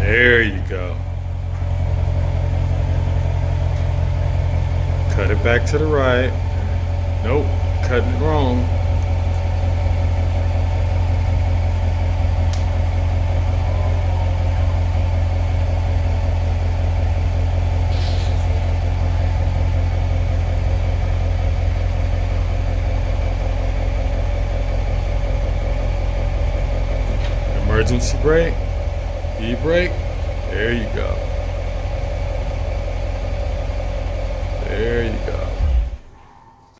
There you go. Cut it back to the right. Nope, cutting it wrong. Emergency brake, e-brake, there you go.